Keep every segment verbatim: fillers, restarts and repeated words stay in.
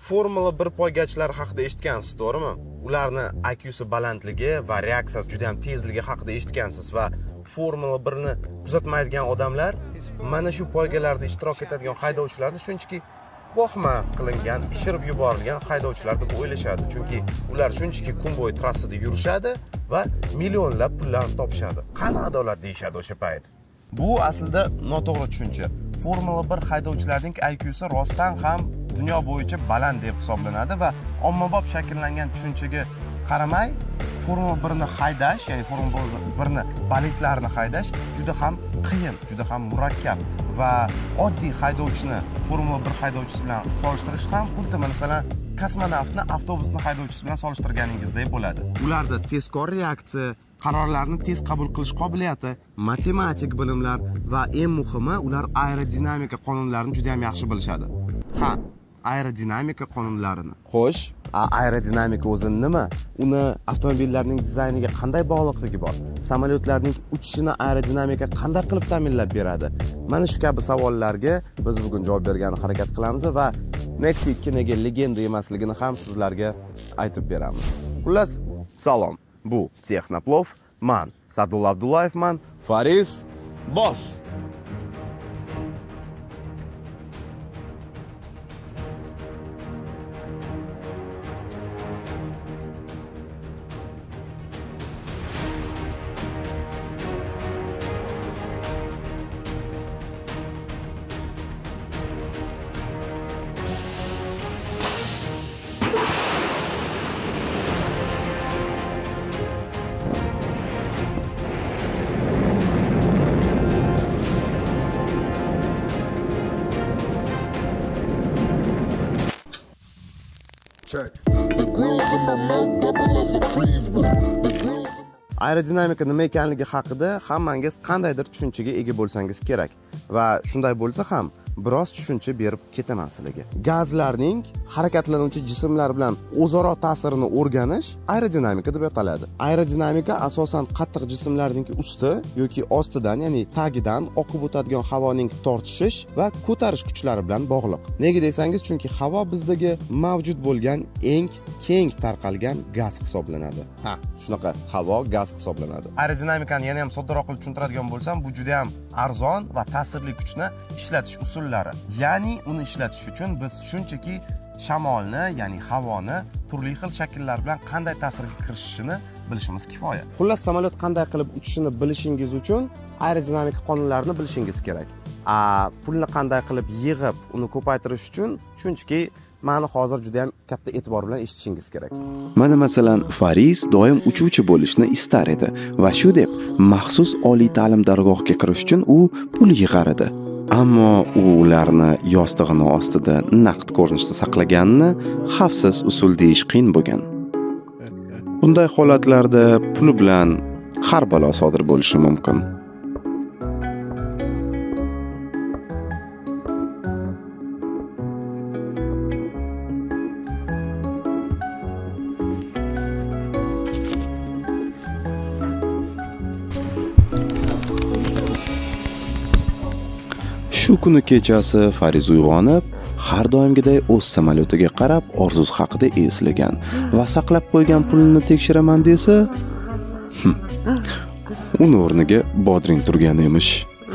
Formula bir poygachilari haqida eshitgansiz, to'g'rimi? Ularni I Q si balandligi va reaksiyasi juda ham tezligi haqida eshitgansiz va Formula bir ni kuzatmaydigan odamlar mana shu poygalarda ishtirok etadigan haydovchilarni shunchaki vahma qilingan, ishirib yuborilgan haydovchilar deb o'ylashadi. Chunki ular shunchaki kun bo'yi trassada yurishadi va millionlab pullarni topishadi. Qani adolat deyishadi o'sha payt. Bu aslida noto'g'ri tushuncha. Formula bir haydovchilarining I Q si rostdan ham dunyo bo'yicha baland deb hisoblanadi va ommabop shakllangan tushunchaga qaramay Formula bir ni haydash, ya'ni Formula bir ni bolidlarni haydash juda ham qiyin, juda ham murakkab va oddiy haydovchini Formula bir haydovchisi bilan solishtirish ham xuddi masalan kosmonavtni avtobusni haydovchisi bilan solishtirganingizdek bo'ladi. Ularda tezkor reaksiya, qarorlarni tez qabul qilish qobiliyati, matematik bilimlar va eng muhimi ular aerodinamika qonunlarini juda ham yaxshi bilishadi. Ha, aerodinamika qonunlarini. Xo'sh, aerodinamika o'zi nima? Uni avtomobillarning dizayniga qanday bog'liqligi bor? Samolyotlarning uchishini aerodinamika qanday qilib ta'minlab beradi? Mana shu kabi savollarga biz bugun javob bergani harakat qilamiz va Nexia ikki nega legenda emasligini ham sizlarga aytib beramiz. Xullas, salom. Bu Texnoplov, man Sadulla Abdullayevman, Faris Boss. Aerodinamika nima ekanligi haqida hammangiz qandaydir tushunchaga ega bo'lsangiz kerak va shunday bo'lsa ham biroz tushuncha berib ketaman sizlarga. Gazlarning harakatlanuvchi jismlar bilan o'zaro ta'sirini o'rganish aerodinamika deb ataladi. Aerodinamika asosan qattiq jismlarning usti yoki ostidan, ya'ni tagidan oqib o'tadigan havoning tortishish va ko'tarish kuchlari bilan bog'liq. Nega desangiz, chunki havo bizdagi mavjud bo'lgan eng keng tarqalgan gaz hisoblanadi. Ha, shunaqa havo gaz hisoblanadi. Aerodinamikani yana ham soddaroq qilib tushuntiradigan bo'lsam, bu juda ham arzon va ta'sirli kuchni ishlatish usullari. Ya'ni uni ishlatish uchun biz shunchaki shamolni, ya'ni havoni turli xil shakllar bilan qanday ta'sirga kirishishini bilishimiz kifoya. Xullas, samolyot qanday qilib uchishini bilishingiz uchun aerodinamika qonunlarini bilishingiz kerak. A pulni qanday qilib yig'ib, uni ko'paytirish uchun shunchaki ma'ni hozir juda ham katta e'tibor bilan eshitishingiz kerak. Mana masalan, Faris doim uchuvchi bo'lishni istar edi va shu deb maxsus oliy ta'lim dargohiga kirish uchun u pul yig'ar edi. Ammo u ularni yostig'ini ostida naqd ko'rinishda saqlaganini xavfsiz usul deyish qiyin bo'lgan. Bunday holatlarda pul bilan har balo sodir bo'lishi mumkin. Shu kuni kechasi Faris uyg'onib, har doimgiday o'z samolyotiga qarab orzusi haqida eslagan va saqlab qo'ygan pulini tekshiraman desa, uni o'rniga bodring turgan emish.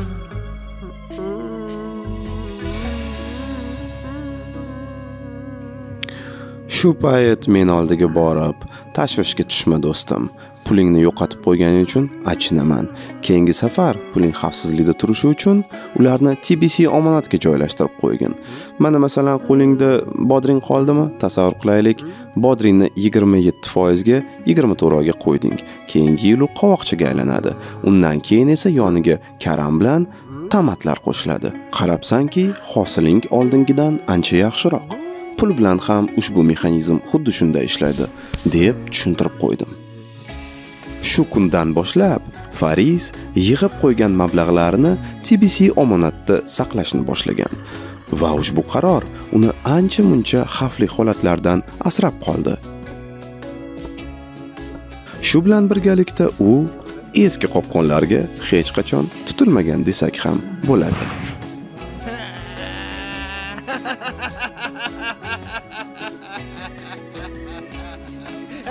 Shu payt men oldiga borib, tashvishga tushma do'stim. Pulingni yo'qotib qo'yganing uchun achinaman. Keyingi safar puling xavfsizlikda turishi uchun ularni T B C omonatga joylashtirib qo'ygin. Mana masalan, qo'lingda bodring qoldimi? Tasavvur qilaylik, bodringni yigirma yetti foiz ga yigirma to'rt oyga qo'yding. Keyingi yil u qovoqchaga aylanadi. Undan keyin esa yoniga karam bilan tomatlar qo'shiladi. Qarabsanki, hosiling oldingidan ancha yaxshiroq. Pul bilan ham ushbu mexanizm xuddi shunday ishlaydi, deb tushuntirib qo'ydim. Shu kundan boshlab Faris yig'ib qo'ygan mablag'larini T B C omonatda saqlashni boshlagan va ushbu qaror uni ancha-muncha xavfli holatlardan asrab qoldi. Shu bilan birgalikda u eski qopqonlarga hech qachon tutilmagan desak ham bo'ladi.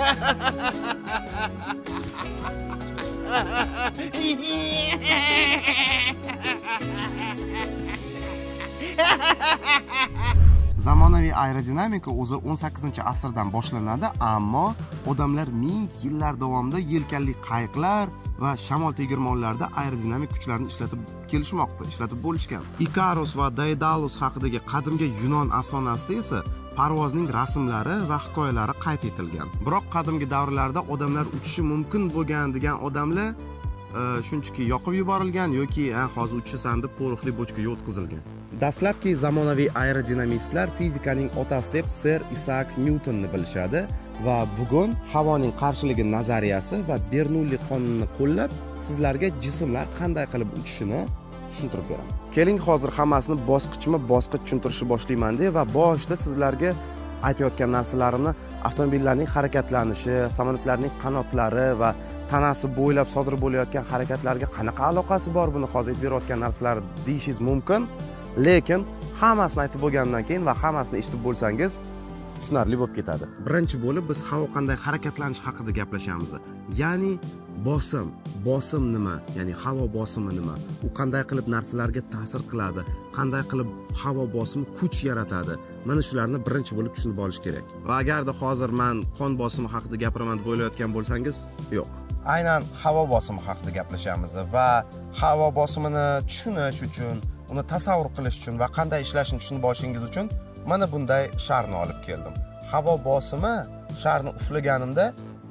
Zamonaviy aerodinamika o'zi o'n sakkizinchi asrdan boshlanadi, ammo odamlar ming yillar davomida yelkanli qayiqlar va shamol tegirmonlarida aerodinamik kuchlarni ishlatib kelishmoqda, ishlatib bo'lishgan. Ikarus va Daedalus haqidagi qadimgi Yunon afsonasida esa parvozning rasmlari va hikoyalari qayd etilgan. Biroq qadimgi davrlarda odamlar uchishi mumkin bo'lgan degan odamlar shunchaki yoqib yuborilgan yoki hozir uchisan deb qo'riqli bochkaga o'tkazilgan. Dastlabki zamonaviy aerodinamistlar fizikaning otasi deb Ser Isaac Newtonni bilishadi va bugun havoning qarshiligi nazariyasi va Bernoulli qonunini qo'llab sizlarga jismlar qanday qilib uchishini tushuntirib beraman. Keling hozir hammasini bosqichma-bosqich tushuntirishni boshlayman-da va boshida sizlarga aytayotgan narsalarimni avtomobillarning harakatlanishi, samolyotlarning qanotlari va tanasi bo'ylab sodir bo'layotgan harakatlarga qanaqa aloqasi bor buni hozir aytib berayotgan narsalar deyishingiz mumkin. Lekin hammasini aytib bo'lgandan keyin va hammasini eshitib bo'lsangiz tushunarli bo'lib ketadi. Birinchi bo'lib biz havo qanday harakatlanish haqida gaplashamiz. Ya'ni bosim, bosim nima? Ya'ni havo bosimi nima? U qanday qilib narsalarga ta'sir qiladi? Qanday qilib havo bosimi kuch yaratadi? Mana shularni birinchi bo'lib tushunib olish kerak. Va agarda hozir men qon bosimi haqida gapiraman deb o'ylayotgan bo'lsangiz, yo'q. Aynan havo bosimi haqida gaplashamiz va havo bosimini tushunish uchun, uni tasavvur qilish uchun va qanday ishlashini tushunib olishingiz uchun mana bunday sharni olib keldim. Havo bosimi sharni uflaganimda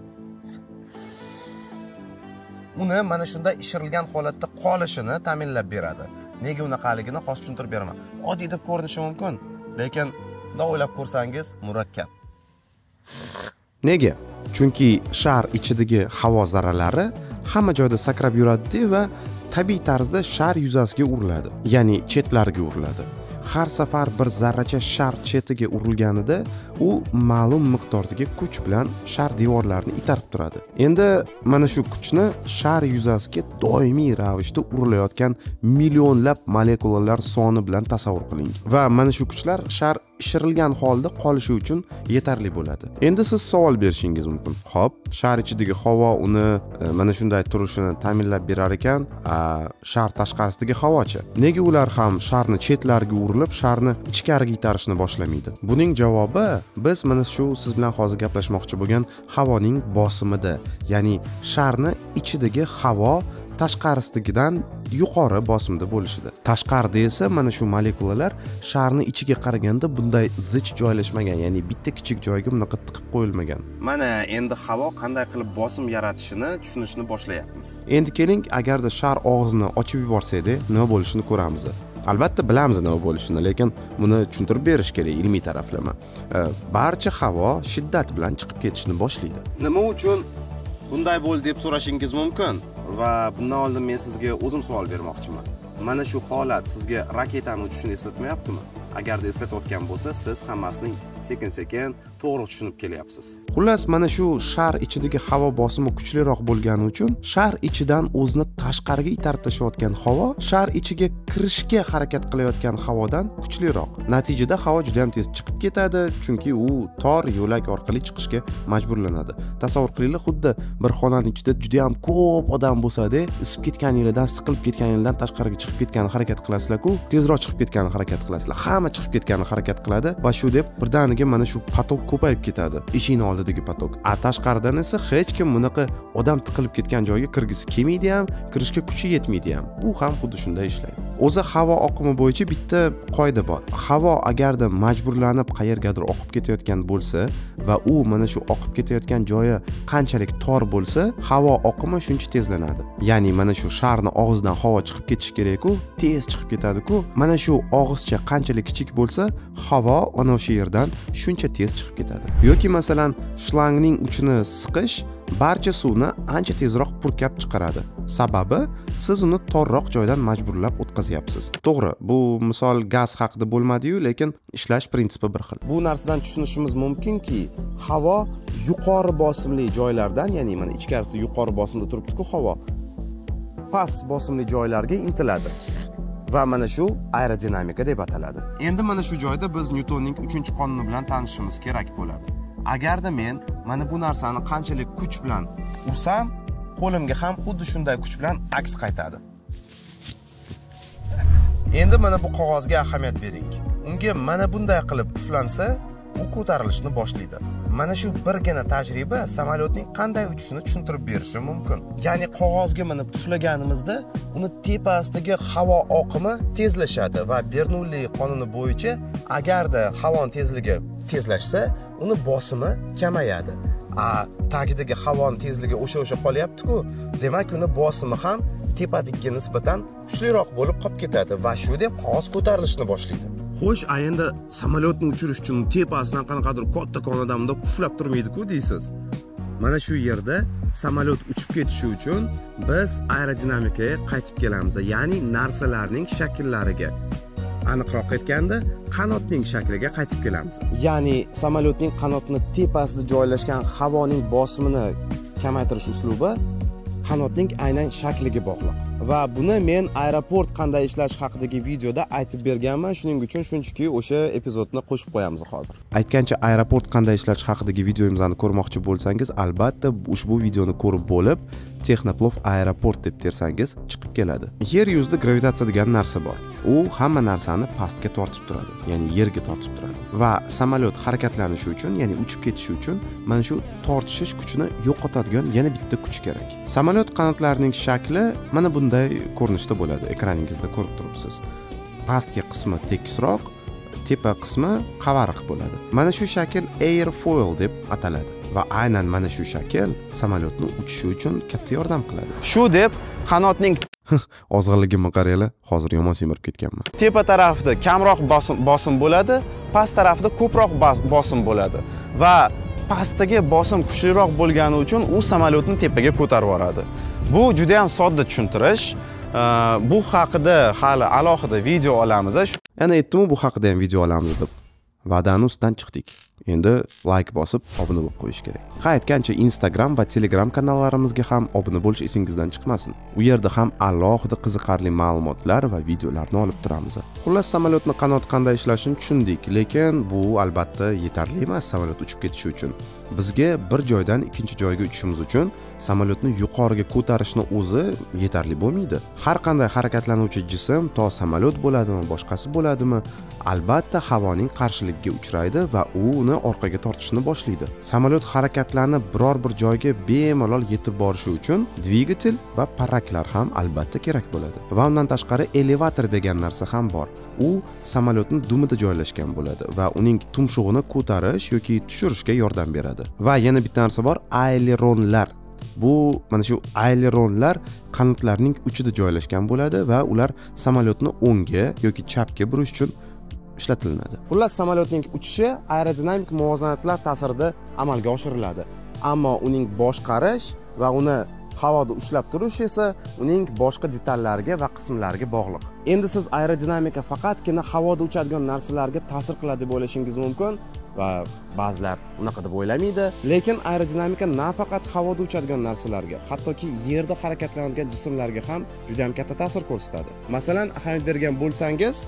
uni mana shunday ishirilgan holatda qolishini ta'minlab beradi. Nega unaqaligini hozir tushuntirib beraman. Oddiy deb ko'rinishi mumkin, lekin bunday o'ylab ko'rsangiz murakkab. Nega? Chunki shar ichidagi havo zarralari hamma joyda sakrab yuradi va tabiiy tarzda shar yuzasiga uriladi, ya'ni chetlariga uriladi. Har safar bir zarracha shar chetiga urilganida u ma'lum miqdordagi kuch bilan shar devorlarini itarib turadi. Endi mana shu kuchni shar yuzasiga doimiy ravishda urilayotgan millionlab molekulalar soni bilan tasavvur qiling. Va mana shu kuchlar shar ishirilgan holda qolishi uchun yetarli bo'ladi. Endi siz savol berishingiz mumkin. Xo'p, shar ichidagi havo uni mana shunday turishini ta'minlab berar ekan, shar tashqarisidagi havochi. Nega ular ham sharni chetlariga urilib, sharni ichkariga itarishni boshlamaydi? Buning javobi biz mana shu siz bilan hozir gaplashmoqchi bo'lgan havoning bosimida, ya'ni sharni ichidagi havo tashqarisidagidan yuqori bosimda bo'lishida. Tashqarida esa mana shu molekulalar sharni ichiga qaraganda bunday zich joylashmagan, ya'ni bitta kichik joyga bunaqa tiqib qo'yilmagan. Mana endi havo qanday qilib bosim yaratishini tushunishni boshlayapmiz. Endi keling, agarda shar og'zini ochib yuborsak-da, nima bo'lishini ko'ramiz. Albatta bilamiz nima bo'lishini, lekin buni tushuntirib berish kerak ilmiy taraflama. Barcha havo shiddat bilan chiqib ketishni boshlaydi. Nima uchun bunday bo'ldi deb so'rashingiz mumkin va bundan oldin men sizga o'zim savol bermoqchiman. Mana shu holat sizga raketani uchishini eslatmayaptimi? Agarda eslatayotgan bo'lsa, siz hammasini sekin-sekin to'g'ri tushunib kelyapsiz. Xullas, mana shu shar ichidagi havo bosimi kuchliroq bo'lgani uchun shar ichidan o'zini tashqariga itarib tashlayotgan havo shar ichiga kirishga harakat qilayotgan havodan kuchliroq. Natijada havo juda ham tez chiqib ketadi, chunki u tor yo'lak orqali chiqishga majburlanadi. Tasavvur qilinglar, xuddi bir xonaning ichida juda ham ko'p odam bo'lsa-da, isib ketganingizdan, siqilib ketganingizdan tashqariga chiqib ketganini harakat qilasizlar-ku, tezroq chiqib ketganini harakat qilasizlar. Hamma chiqib ketganini harakat qiladi va shu deb birdaniga mana shu patok ko'payib ketadi. Eshikning oldidagi patok. A tashqaridan esa hech kim bunaqa odam tiqilib ketgan joyga kirgisi kelmaydi ham, kirishga kuchi yetmaydi ham. Bu ham xuddi shunday ishlaydi. O'zi havo oqimi bo'yicha bitta qoida bor. Havo agarda majburlanib qayergadir oqib ketayotgan bo'lsa va u mana shu oqib ketayotgan joyi qanchalik tor bo'lsa, havo oqimi shuncha tezlanadi. Ya'ni mana shu sharni og'zidan havo chiqib ketish kerak-ku, tez chiqib ketadi-ku. Mana shu og'izcha qanchalik kichik bo'lsa, havo ana o'sha yerdan shuncha tez chiqib ketadi. Yoki masalan, shlangning uchini siqish barcha suvni ancha tezroq purkab chiqaradi. Sababi siz uni torroq joydan majburlab o'tkazyapsiz. To'g'ri, bu misol gaz haqida bo'lmadi-yu, lekin ishlash prinsipi bir xil. Bu narsadan tushunishimiz mumkinki, havo yuqori bosimli joylardan, ya'ni mana ichkarisida yuqori bosimda turibdi-ku havo, past bosimli joylarga intiladi. Va mana shu aerodinamika deb ataladi. Endi mana shu joyda biz Nyutonning uchinchi qonuni bilan tanishishimiz kerak bo'ladi. Agarda men mana bu narsani qanchalik kuch bilan ursam, qo'limga ham xuddi shunday kuch bilan aks qaytadi. Endi mana bu qog'ozga ahamiyat bering. Unga mana bunday qilib puflansa, u ko'tarilishni boshlaydi. Mana shu birgina tajriba samolyotning qanday uchishini tushuntirib berishi mumkin. Ya'ni qog'ozga mana puflaganimizda uni tepasidagi havo oqimi tezlashadi va Bernoulli qonuni bo'yicha agarda havoning tezligi tezlashsa, uni bosimi kamayadi. A tagidagi havoning tezligi o'sha-o'sha qolyapti-ku, demak uni bosimi ham tepadagiga nisbatan kuchliroq bo'lib qolib ketadi va shu deb qog'oz ko'tarilishni boshlaydi. Xo'sh, endi samolyotni uchirish uchun tepasidan qanaqadir katta konadamda puflab turmaydi-ku deysiz. Mana shu yerda samolyot uchib ketishi uchun biz aerodinamikaga qaytib kelamiz, ya'ni narsalarning shakllariga. Aniqroq aytganda, qanotning shakliga qaytib kelamiz. Ya'ni samolyotning qanotini tepasida joylashgan havoning bosimini kamaytirish uslubi qanotning aynan shakliga bog'liq. Va buni men aeroport qanday ishlash haqidagi videoda aytib berganman, shuning uchun shunchaki o'sha epizodni qo'shib qo'yamiz hozir. Aytgancha aeroport qanday ishlash haqidagi videomizni ko'rmoqchi bo'lsangiz, albatta ushbu videoni ko'rib bo'lib, Texnoplov aeroport deb tersangiz chiqib keladi. Yer yuzida gravitatsiya degan narsa bor. U hamma narsani pastga tortib turadi, ya'ni yerga tortib turadi. Va samolyot harakatlanishi uchun, ya'ni uchib ketishi uchun mana shu tortishish kuchini yo'qotadigan yana bitta kuch kerak. Samolyot qanotlarining shakli mana bunday ko'rinishda bo'ladi. Ekraningizda ko'rib turibsiz. Pastki qismi tekisroq, tepa qismi qavariq bo'ladi. Mana shu shakl airfoil deb ataladi va aynan mana shu shakl samolyotni uchishi uchun katta yordam qiladi. Shu deb qanotning ozg'inligimni qaranglar, hozir yomon semirib ketganman. Tepa tarafida kamroq bosim bosim bo'ladi, past tarafida ko'proq bosim bo'ladi va pastdagi bosim kuchliroq bo'lgani uchun u samolyotni tepaga ko'tarib yuboradi. Bu juda ham sodda tushuntirish. Bu haqida hali alohida video olamiz. Yana aytdim, bu haqida ham video olamiz deb. Va'dani ustidan chiqdik. Endi like bosib, obuna bo'lib qo'yish kerak. Ha, aytgancha Instagram va Telegram kanallarimizga ham obuna bo'lish esingizdan chiqmasin. U yerda ham alohida qiziqarli ma'lumotlar va videolarni olib turamiz. Xullas, samolyotni qanot qanday ishlashini tushundik, lekin bu albatta yetarli emas samolyot uchib ketishi uchun. Bizga bir joydan ikkinchi joyga uchishimiz uchun samolyotni yuqoriga ko'tarishni o'zi yetarli bo'lmaydi. Har qanday harakatlanuvchi jism, to samolyot bo'ladimi, boshqasi bo'ladimi, albatta havoning qarshiligiga uchraydi va u uni orqaga tortishni boshlaydi. Samolyot harakatlanib biror bir joyga bemalol yetib borishi uchun dvigatel va parraklar ham albatta kerak bo'ladi. Va undan tashqari elevator degan narsa ham bor. U samolyotning dumida joylashgan bo'ladi va uning tumshug'ini ko'tarish yoki tushirishga yordam beradi. Va yana bitta narsa bor, aileronlar. Bu mana shu aileronlar qanotlarning uchida joylashgan bo'ladi va ular samolyotni o'ngga yoki chapga burish uchun ishlatilinadi. Xullas, samolyotning uchishi aerodinamik muvozanatlar ta'sirida amalga oshiriladi. Ammo uning boshqarish va uni havoda ushlab turish esa uning boshqa detallariga va qismlariga bog'liq. Endi siz aerodinamika faqatgina havoda uchadigan narsalarga ta'sir qiladi deb o'ylashingiz mumkin va ba'zilar unaqa deb o'ylamaydi, lekin aerodinamika nafaqat havoda uchadigan narsalarga, hattoki yerda harakatlanadigan jismlarga ham juda ham katta ta'sir ko'rsatadi. Masalan, ahamiyat bergan bo'lsangiz,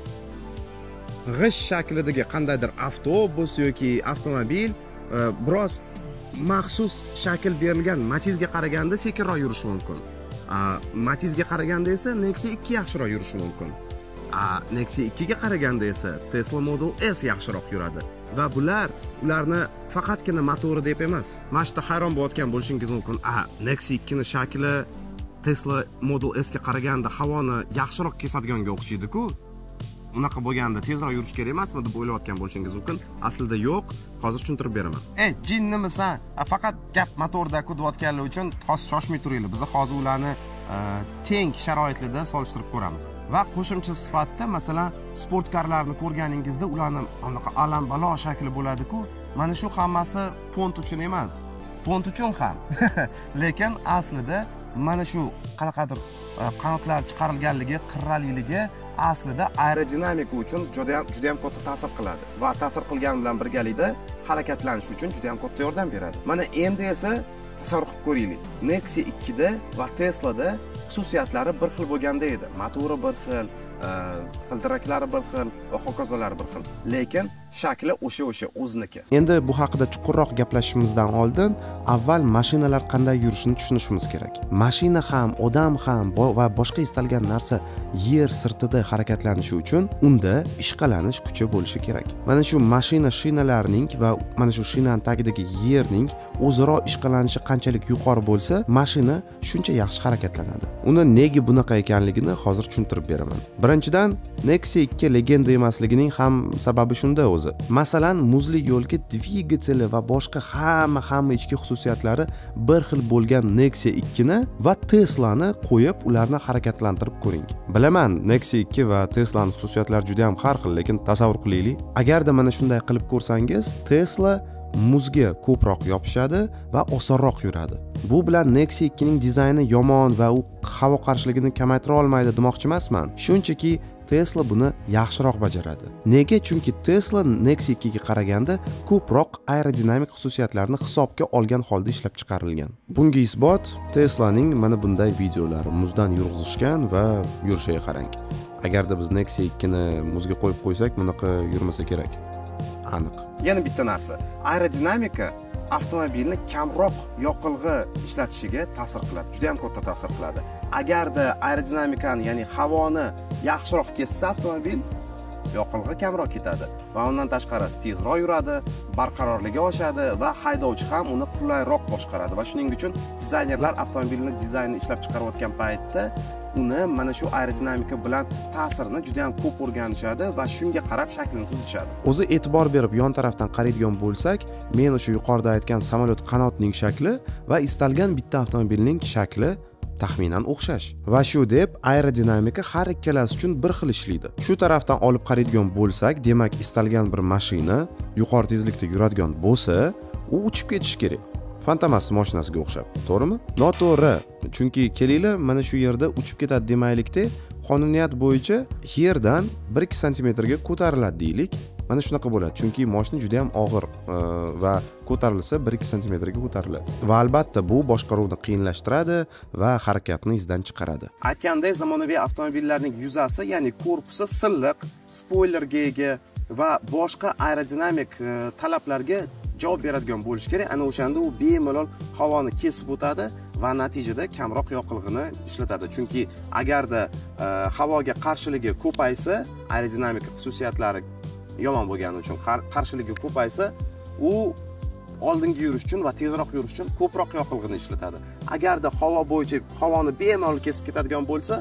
g'ish shaklidagi qandaydir avtobus yoki avtomobil biroz maxsus shakl berilgan Matizga qaraganda sekinroq yurishi mumkin. Matizga qaraganda esa Nexia ikki yaxshiroq yurishi mumkin. Nexia ikki ga qaraganda esa Tesla Model S yaxshiroq yuradi. Va bular ularni faqatgina motori deb emas. Mana shunda hayron bo'layotgan bo'lishingiz mumkin. A, Nexia ikki ning shakli Tesla Model S ga qaraganda havoni yaxshiroq kesadiganga o'xshaydi-ku. Unaqa bo'lganda tezroq yurish kerak emasmi deb o'ylayotgan bo'lishingiz mumkin. Aslida yo'q, hozir tushuntirib beraman. Ey, jinnimisan? Faqat gap motorda deyotganlar uchun hozir shoshmay turinglar. Biz hozir ularni teng sharoitlarda solishtirib ko'ramiz. Va qo'shimcha sifatida, masalan, sportkarlarni ko'rganingizda ularning anaqa alambalo shakli bo'ladi-ku. Mana shu hammasi pont uchun emas. Pont uchun ham. Lekin aslida mana shu qanaqadir qanotlar chiqarilganligi, qirraliligi aslida aerodinamika uchun juda ham juda ham katta ta'sir qiladi va ta'sir qilgani bilan birgalikda harakatlanish uchun juda ham katta yordam beradi. Mana endi esa tasavvur qilib ko'raylik. Nexia ikki da va Teslada xususiyatlari bir xil bo'lganda edi. Motori bir xil, g'ildiraklari bir xil va hokazolar bir xil, lekin shakli o'sha o'sha o'zniki. Endi bu haqida chuqurroq gaplashishimizdan oldin avval mashinalar qanday yurishini tushunishimiz kerak. Mashina ham, odam ham va boshqa istalgan narsa yer sirtida harakatlanishi uchun unda ishqalanish kuchi bo'lishi kerak. Mana shu mashina shinalarining va mana shu shinaning tagidagi yerning o'zaro ishqalanishi qanchalik yuqori bo'lsa, mashina shuncha yaxshi harakatlanadi. Uni nega bunaqa ekanligini hozir tushuntirib beraman. Birinchidan, Nexia ikki legenda emasligining ham sababi shunda o'zi. Masalan, muzli yo'lga dvigateli va boshqa hamma hamma ichki xususiyatlari bir xil bo'lgan Nexia ikki ni va Tesla'ni qo'yib, ularni harakatlantirib ko'ring. Bilaman, Nexia ikki va Tesla'ning xususiyatlari juda ham har xil, lekin tasavvur qilaylik. Agarda mana shunday qilib ko'rsangiz, Tesla muzga ko'proq yopishadi va osonroq yuradi. Bu bilan Nexia ikki ning dizayni yomon va u havo qarshiligini kamaytira olmaydi demoqchi emasman. Shunchaki Tesla buni yaxshiroq bajaradi. Nega? Chunki Tesla Nexia ikki ga qaraganda ko'proq aerodinamik xususiyatlarni hisobga olgan holda ishlab chiqarilgan. Bunga isbot Teslaning mana bunday videolari, muzdan yurg'izishgan va yurishiga qarang. Agarda biz Nexia ikki ni muzga qo'yib qo'ysak, bunaqa yurmasa kerak. Aniq. Yana bitta narsa, aerodinamika avtomobilni kamroq yoqilg'i ishlatishiga ta'sir qiladi. Juda ham katta ta'sir qiladi. Agarda aerodinamikani, ya'ni havoni yaxshiroq kessa avtomobil yoqilg'i kamroq ketadi va undan tashqari tezroq yuradi, barqarorligi oshadi va haydovchi ham uni qulayroq boshqaradi va shuning uchun dizaynerlar avtomobilni dizaynini ishlab chiqarayotgan paytda uni mana shu aerodinamika bilan ta'sirini juda ham ko'p o'rganishadi va shunga qarab shaklini tuzishadi. O'zi e'tibor berib yon tarafdan qaraydigan bo'lsak, men o'sha yuqorida aytgan samolyot qanotining shakli va istalgan bitta avtomobilning shakli taxminan o'xshash. Va shu deb aerodinamika har ikkalasi uchun bir xil ishlaydi. Shu tarafdan olib qaraydigan bo'lsak, demak istalgan bir mashina yuqori tezlikda yuradigan bo'lsa, u uchib ketishi kerak. Fantomas mashinasiga o'xshab, to'g'rimi? Noto'g'ri. Chunki kelinglar, mana shu yerda uchib ketadi demaylikda, qonuniyat bo'yicha yerdan bir ikki santimetrga ko'tariladi deylik. Mana shunaqa bo'ladi, chunki mashina juda ham og'ir va ko'tarilsa bir ikki santimetrga ko'tariladi. Va albatta bu boshqaruvni qiyinlashtiradi va harakatni izdan chiqaradi. Aytgandek, zamonaviy avtomobillarning yuzasi, ya'ni korpusi silliq, spoilerga ega va boshqa aerodinamik talablarga javob beradigan bo'lish kerak. Ana o'shanda u bemalol havoni kesib o'tadi va natijada kamroq yoqilg'ini ishlatadi. Chunki agarda havoga qarshiligi ko'paysa, aerodinamik xususiyatlari yomon bo'lgani uchun qarshiligi ko'paysa, u oldinga yurish uchun va tezroq yurish uchun ko'proq yoqilg'ini ishlatadi. Agarda havo bo'yicha havoni bemalol kesib ketadigan bo'lsa,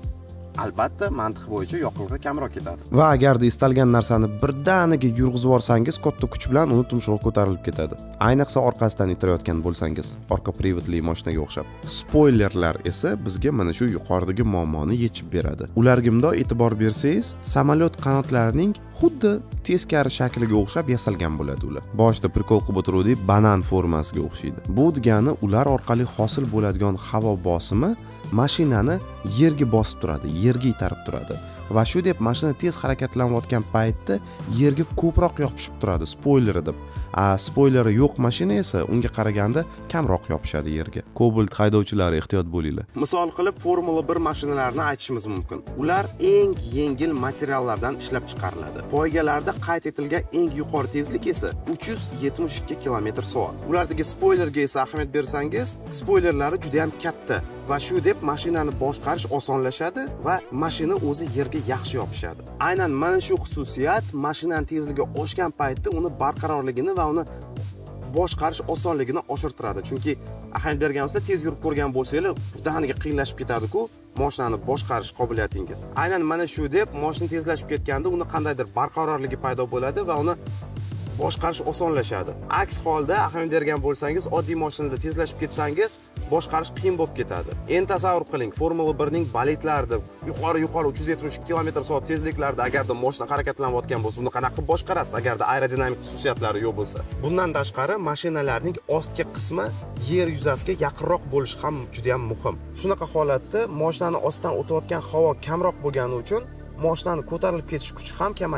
albatta mantiq bo'yicha yoqilg'i kamroq ketadi. Va agarda istalgan narsani birdaniga yurg'izib yorsangiz, katta kuch bilan uni tumshug'i ko'tarilib ketadi. Ayniqsa orqasidan itirayotgan bo'lsangiz, orqa privodli mashinaga o'xshab. Spoilerlar esa bizga mana shu yuqoridagi muammoni yechib beradi. Ularga mundoq e'tibor bersangiz, samolyot qanotlarining xuddi teskari shakliga o'xshab yasalgan bo'ladi ular. Boshida prikol qilib o'tiruvdik, banan formasiga o'xshaydi. Bu degani ular orqali hosil bo'ladigan havo bosimi mashinani yerga bosib turadi, yerga itarib turadi. Va shu deb mashina tez harakatlanayotgan paytda yerga ko'proq yopishib turadi, spoileri deb. A spoileri yo'q mashina esa unga qaraganda kamroq yopishadi yerga. Cobalt haydovchilari ehtiyot bo'linglar. Misol qilib Formula bir mashinalarini aytishimiz mumkin. Ular eng yengil materiallardan ishlab chiqariladi. Poygalarda qayd etilgan eng yuqori tezlik esa uch yuz yetmish ikki kilometr soat. Ulardagi spoilerga esa ahamiyat bersangiz, spoilerlari juda ham katta va shu deb mashinani boshqarish osonlashadi va mashina o'zi yerga yaxshi yopishadi. Aynan mana shu xususiyat mashinaning tezligi oshgan paytda uni barqarorligini va uni boshqarish osonligini oshirtiradi. Chunki ahamiyat berganimizda tez yurib ko'rgan bo'lsangiz, birdaniga qiyinlashib ketadi-ku mashinani boshqarish qobiliyatingiz. Aynan mana shu deb mashina tezlashib ketganda uni qandaydir barqarorligi paydo bo'ladi va uni boshqarish osonlashadi. Aks holda ahamiyat bergan bo'lsangiz, oddiy mashinada tezlashib ketsangiz, boshqarish qiyin bo'lib ketadi. Endi tasavvur qiling, Formula bir ning bolidlarida yuqori-yuqori uch yuz yetmish ikki kilometr soat tezliklarda agarda mashina harakatlanayotgan bo'lsa, uni qanaqa qilib boshqarasiz agarda aerodinamik xususiyatlari yo'q bo'lsa? Bundan tashqari, mashinalarning ostki qismi yer yuzasiga yaqinroq bo'lishi ham juda ham muhim. Shunaqa holatda mashinani ostidan o'tayotgan havo kamroq bo'lgani uchun mashinani ko'tarilib ketish kuchi ham kamayadi.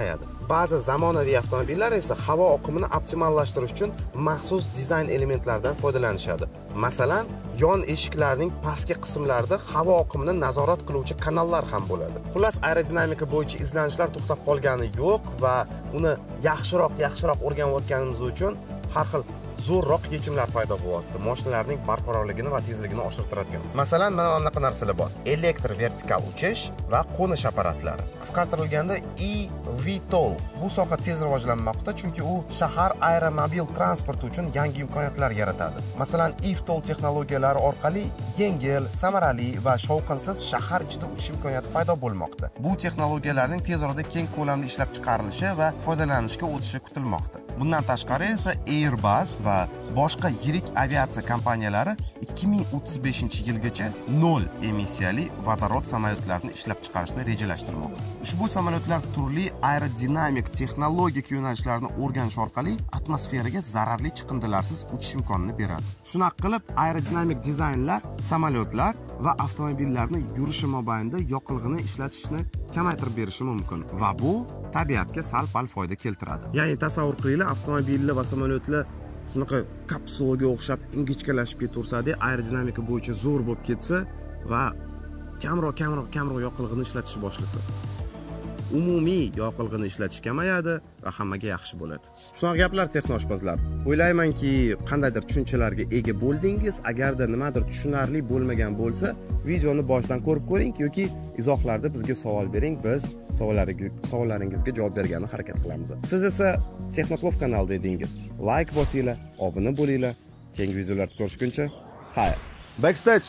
Ba'zi zamonaviy avtomobillar esa havo oqimini optimallashtirish uchun maxsus dizayn elementlaridan foydalanishadi. Masalan, yon eshiklarning pastki qismlarida havo oqimini nazorat qiluvchi kanallar ham bo'ladi. Xullas, aerodinamika bo'yicha izlanishlar to'xtab qolgani yo'q va uni yaxshiroq, yaxshiroq o'rganayotganimiz uchun har xil zo'rroq yechimlar paydo bo'lyapti. Mashinalarning barqarorligini va tezligini oshirtiradigan. Masalan, mana bunaqa narsalar bor. Elektr vertikal uchish va qo'nish apparatlari. Qisqartirilganda E V T O L. Bu soha tez rivojlanmoqda, chunki u shahar aeromobil transporti uchun yangi imkoniyatlar yaratadi. Masalan, E V T O L texnologiyalari orqali yengil, samarali va shovqinsiz shahar ichida uchish imkoniyati paydo bo'lmoqda. Bu texnologiyalarning tez orada keng ko'lamda ishlab chiqarilishi va foydalanishga o'tishi kutilmoqda. Bundan tashqari esa Airbus va boshqa yirik aviatsiya kompaniyalari ikki ming o'ttiz beshinchi yilgacha nol emissiyali vodorod samolyotlarini ishlab chiqarishni rejalashtirmoqda. Ushbu samolyotlar turli aerodinamik texnologik yo'nalishlarni o'rganish orqali atmosferaga zararli chiqindilarsiz uchish imkonini beradi. Shunaqa qilib, aerodinamik dizaynlar samolyotlar va avtomobillarni yurishi mobaynida yoqilg'ini ishlatishni kamaytirib berishi mumkin va bu tabiatga sal-pal foyda keltiradi. Ya'ni tasavvur qilinglar, avtomobillar va samolyotlar shunaqa kapsulaga o'xshab ingichkalashib ketaversa-da, aerodinamika bo'yicha zo'r bo'lib ketsa va kamroq, kamroq, kamroq yoqilg'ini ishlatishni boshlasa, umumiy yoqilg'ini ishlatish kamayadi va hammaga yaxshi bo'ladi. Shunaqa gaplar texnoshpazlar. O'ylaymanki, qandaydir tushunchalarga ega bo'ldingiz. Agarda nimadir tushunarli bo'lmagan bo'lsa, videoni boshdan ko'rib ko'ring yoki izohlarda bizga savol bering, biz savollaringizga javob berishga harakat qilamiz. Siz esa Texnoklov kanalida edingiz. Like bosinglar, obuna bo'linglar. Keyingi videolarda ko'rishguncha, xayr. Backstage.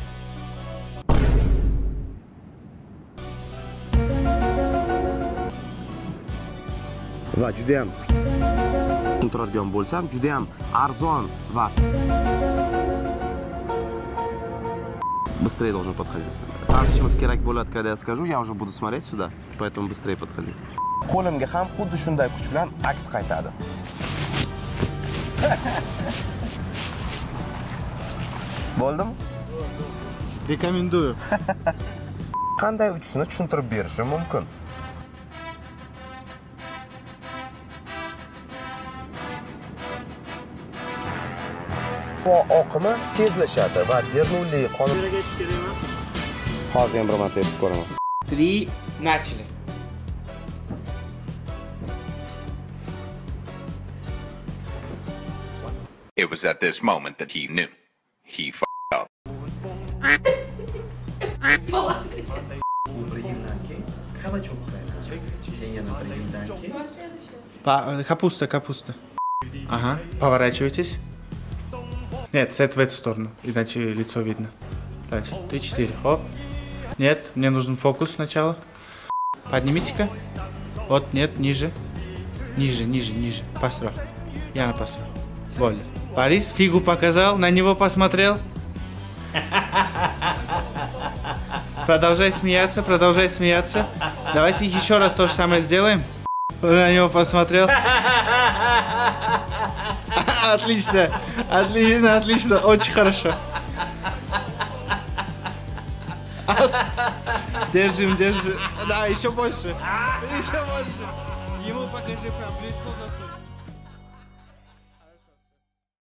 Va juda ham turadigan bo'lsam, juda ham arzon va быстрее должен подходить. Tartishimiz kerak bo'ladi, когда я скажу, я уже буду смотреть сюда, поэтому быстрее подходи. Qo'limga ham xuddi shunday kuch bilan aks qaytadi. Bo'ldimi? Rekomenduyu. Qanday uchishni tushuntirib berishim mumkin. Havo oqimi tezlashadi va Bernoulli qonuni hozir ham bir marta aytib ko'raman. Три, начали. It was at this moment that he knew. He f***ed up. Капуста, капуста. Ага, поворачивайтесь. Нет, сет в эту сторону, иначе лицо видно. Дальше, три, четыре, хоп. Нет, мне нужен фокус сначала. Поднимите-ка. Вот, нет, ниже. Ниже, ниже, ниже. Посрал. Я на посрал. Больно. Борис фигу показал, на него посмотрел. Продолжай смеяться, продолжай смеяться. Давайте еще раз то же самое сделаем. На него посмотрел. Отлично, отлично, отлично, очень хорошо. Держим, держим. Да, еще больше. Еще больше. Ему покажи прям лицо засунь.